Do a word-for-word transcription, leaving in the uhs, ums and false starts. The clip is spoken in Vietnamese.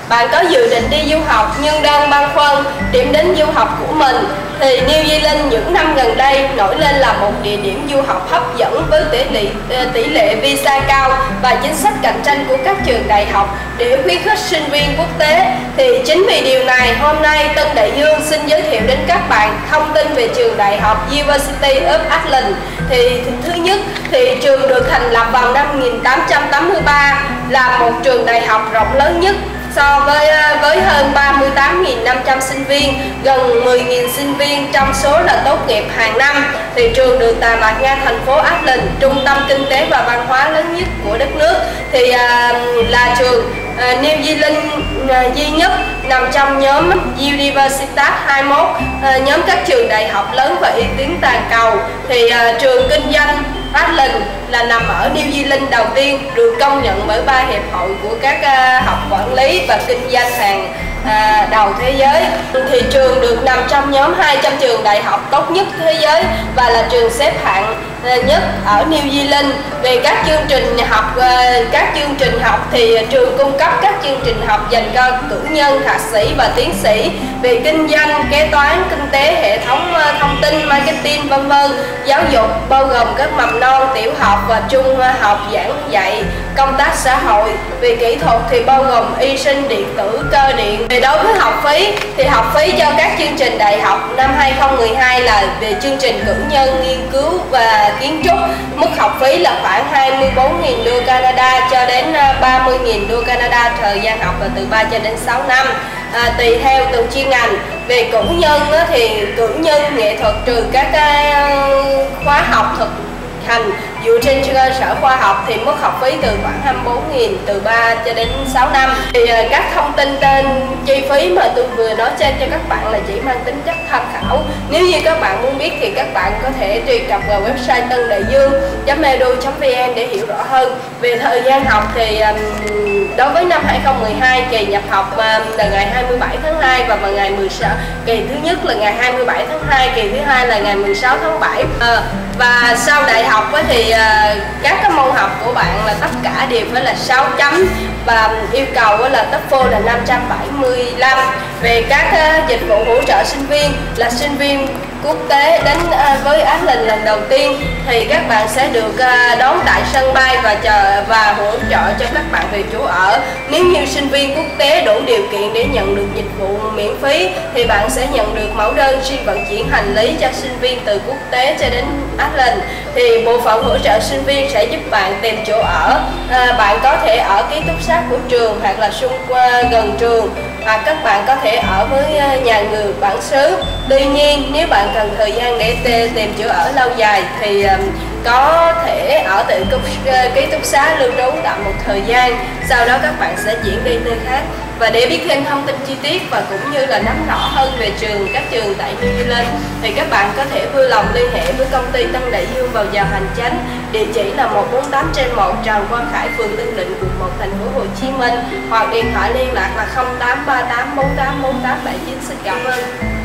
bạn có dự định đi du học nhưng đang băn khoăn điểm đến du học của mình, thì New Zealand những năm gần đây nổi lên là một địa điểm du học hấp dẫn với tỷ lệ tỷ lệ visa cao và chính sách cạnh tranh của các trường đại học để khuyến khích sinh viên quốc tế. Thì chính vì điều này, hôm nay Tân Đại Dương xin giới thiệu đến các bạn thông tin về trường đại học University of Auckland. Thì thứ nhất, thì trường được thành lập vào năm một nghìn tám trăm tám mươi ba, là một trường đại học rộng lớn nhất so với với hơn ba mươi tám nghìn năm trăm sinh viên, gần mười nghìn sinh viên trong số là tốt nghiệp hàng năm. Thì trường được tọa lạc ngay thành phố Auckland, trung tâm kinh tế và văn hóa lớn nhất của đất nước. Thì à, là trường à, New Zealand à, duy nhất nằm trong nhóm Universitas hai mươi mốt, à, nhóm các trường đại học lớn và uy tín toàn cầu. Thì à, trường kinh doanh Auckland là nằm ở New Zealand đầu tiên, được công nhận bởi ba hiệp hội của các uh, học quản lý và kinh doanh hàng uh, đầu thế giới. Thì trường được nằm trong nhóm hai trăm trường đại học tốt nhất thế giới và là trường xếp hạng uh, nhất ở New Zealand. Về các chương trình học, uh, các chương trình học thì trường cung cấp các chương trình học dành cho cử nhân, thạc sĩ và tiến sĩ về kinh doanh, kế toán, kinh tế, hệ thống uh, thông tin, marketing, vân vân. Giáo dục bao gồm các mầm non, tiểu học và trung học, giảng dạy công tác xã hội. Về kỹ thuật thì bao gồm y sinh, điện tử, cơ điện. Về đối với học phí thì học phí cho các chương trình đại học năm hai không một hai là về chương trình cử nhân, nghiên cứu và kiến trúc, mức học phí là khoảng hai mươi bốn nghìn đô Canada cho đến ba mươi nghìn đô Canada, thời gian học là từ ba cho đến sáu năm. À, tùy theo từng chuyên ngành. Về cử nhân á, thì cử nhân nghệ thuật trừ các cái khóa học thực hành dựa trên cơ sở khoa học thì mức học phí từ khoảng hai mươi bốn nghìn, từ ba cho đến sáu năm. Thì uh, các thông tin tên chi phí mà tôi vừa nói trên cho các bạn là chỉ mang tính chất tham khảo. Nếu như các bạn muốn biết thì các bạn có thể truy cập vào website tân đại dương chấm e d u chấm v n để hiểu rõ hơn. Về thời gian học thì um, đối với năm hai không một hai, kỳ nhập học um, là ngày hai mươi bảy tháng hai và vào ngày mười sáu. Kỳ thứ nhất là ngày hai mươi bảy tháng hai, kỳ thứ hai là ngày mười sáu tháng bảy. À, và sau đại học thì uh, các cái môn học của bạn là tất cả đều phải là sáu chấm và yêu cầu là TOEFL là năm trăm bảy mươi lăm. Về các uh, dịch vụ hỗ trợ sinh viên là sinh viên quốc tế đến uh, với Auckland lần đầu tiên thì các bạn sẽ được uh, đón tại sân bay và chờ và hỗ trợ cho các bạn về chỗ ở. Nếu như sinh viên quốc tế đủ điều kiện để nhận được dịch vụ miễn phí thì bạn sẽ nhận được mẫu đơn xin vận chuyển hành lý cho sinh viên từ quốc tế cho đến Auckland. Thì bộ phận hỗ trợ sinh viên sẽ giúp bạn tìm chỗ ở. À, bạn có thể ở ký túc xá của trường hoặc là xung quanh gần trường, hoặc các bạn có thể ở với nhà người bản xứ. Tuy nhiên nếu bạn cần thời gian để tìm chỗ ở lâu dài thì um, có thể ở tại ký túc xá lưu trú tạm một thời gian, sau đó các bạn sẽ chuyển đi nơi khác. Và để biết thêm thông tin chi tiết và cũng như là nắm rõ hơn về trường các trường tại New Zealand thì các bạn có thể vui lòng liên hệ với công ty Tân Đại Dương vào giờ hành chánh. Địa chỉ là một bốn tám trên một Trần Quang Khải, phường Tân Định, quận một, thành phố Hồ Chí Minh, hoặc điện thoại liên lạc là không tám ba tám bốn tám bốn tám bảy chín. Xin cảm ơn.